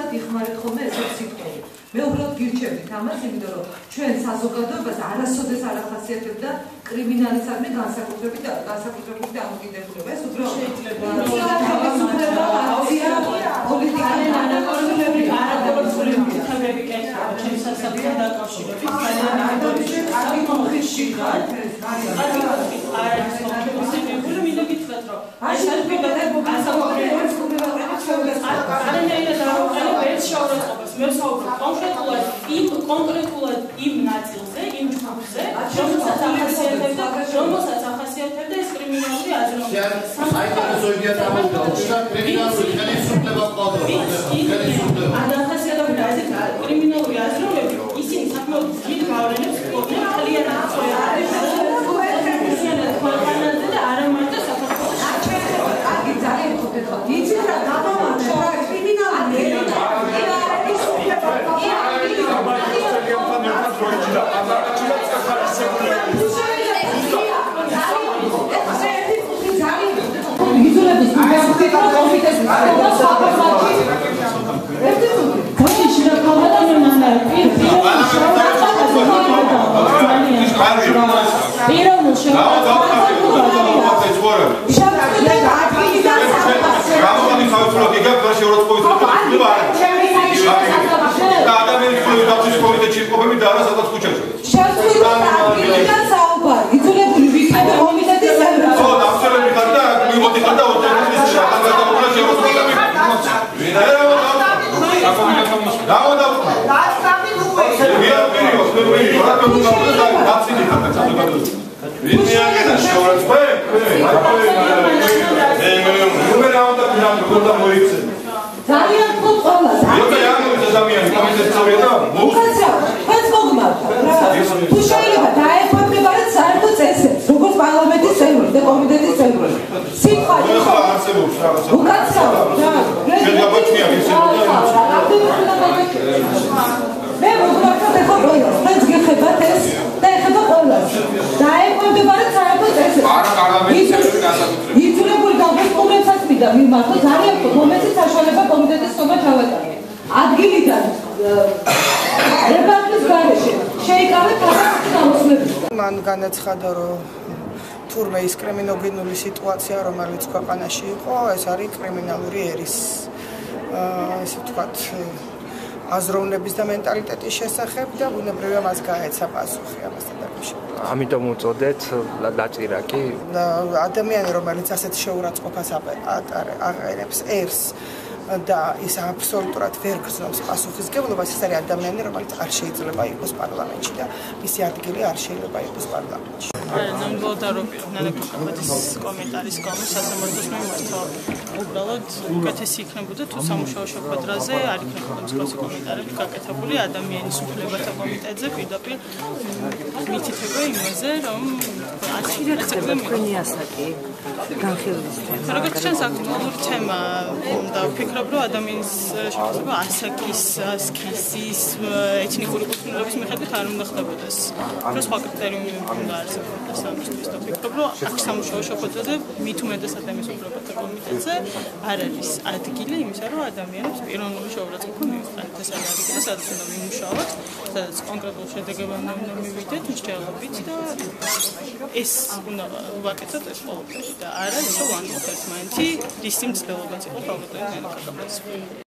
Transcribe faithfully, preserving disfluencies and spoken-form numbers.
ზუსტად იხმარეთ ხოლმე ესეთ სიტყვები. მე უბრალოდ გირჩევთ ამას, იმიტომ რომ ჩვენ საზოგადოებას არასოდეს არ ახასიათებდა კრიმინალისადმი განსაკუთრებით განსაკუთრებით დამოკიდებულება. ეს უბრალოდ პოლიტიკა არაკორუფციული არაკორუფციული თემები კეთდა ჩემს სასამართლო დაკავშირებით. კარგი კონფლიქტი ხარ. არის კონფლიქტი, მინდა გითხრათ რომ აი შეიძლება განსაკუთრებით მე ვსაუბრობ კონკრეტულად იმ კონკრეტულად იმ ნაწილზე, იმ ჯგუფზე, რომელსაც ახასიათებდა, რომელსაც ახასიათებდა ეს კრიმინალური აზროვნება. საინტერესო იდეა დამოუკიდებლობა, კრიმინალური ხელისუფლება ყავდა. ან ახასიათებდა ეს კრიმინალური აზროვნები, ისინი საკმაოდ დიდ გავლენებს ჰქონდნენ მთლიანად ქვეყანაზე და არა მარტო საქართველოში. კარგი, ძალიან ხუთი. იცით რა გამომართა კრიმინალური ძალიან ხოთოლა ადამიანი კომიტეტის წევრია და მოუწევს მოგმართა თუ შეიძლება დაეფარდებათ საერთო წესებს როგორც პარლამენტის წევრი და კომიტეტის წევრი სიტყვა ხო არსებობს რაღაც უკაცრავ რა მე გაბაჩნია ისე მე მოგმართა და ხო ეს გიხებათ ეს და ეხება ყველას დაეფარდებათ საერთო წესებს არა პარლამენტის წევრი განსაკუთრებით ითვლებული განსაკუთრებაც მინდა მიმართო ძალიან მომეცი საშუალება კომიტეტის ხმა ჩავატარე ადგილიდან რეგალების გარეშე შეიკავეთ თავის გამოსვლებს. მან განაცხადა, რომ თურმე ის კრიმინოგენული სიტუაცია, რომელიც ქვეყანაში იყო, ეს არის კრიმინალური ერის ესე ვთქვათ აზროვნების და მენტალიტეტის შესახებ და ბუნებრივია მას გაეცა პასუხი ამასთან დაკავშირებით. ამიტომ უწოდეთ დაჭირაკი ადამიანი, რომელიც ასეთ შეურაცხყოფას აყენებს ერს და ის აბსოლუტურად ვერ გრძნობს პასუხისგებლობას, ეს არის ადამიანი, რომელიც არ შეიძლება იყოს პარლამენტში და მისი ადგილი არ შეიძლება იყოს პარლამენტში. ნამდვილად არ ვაპირებ ნანაკაკაბაძის კომენტარის გამო სასამართლოს მიმართვა. უბრალოდ უკეთესი იქნებოდა თუ სამუშაო შეხვედრაზე არ იქნებოდა მსგავსი კომენტარები გაკეთებული ადამიანის უფლებათა კომიტეტზე პირდაპირ მითითება იმაზე, რომ თქვენი ასაკი განხილვის თემა. როგორც ჩანს აქტუალური თემა და ვფიქრობ, რომ ადამიანის შეფასება ასაკის, სქესის, ეთნიკური კუთვნილების მიხედვით არ უნდა ხდებოდეს. რო სხვა კრიტერიუმები უნდა არსებობდეს ამისთვის და ვფიქრობ, რომ აქ სამუშაო შეხვედრაზე მით უმეტეს ადამიანის უფლებათა კომიტეტზე არ არის ადგილი იმისა, რომ ადამიანებს პიროვნული შეურაცხყოფა მიუღწევთ. ეს არის ადგილი, სადაც უნდა მიმუშაოთ, სადაც კონკრეტულ შედეგებამდე უნდა მივიდეთ მსჯელობით და ეს უნდა ვაკეთოთ ეს ყოველთვის და არა ისე ვანდოთ ერთმანეთი რის სიმცდელობაც იყო თავბრატად ნანაკაკაბაძე.